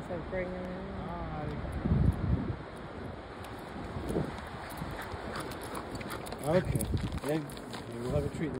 So bring them in. Okay. Then we'll have a treat.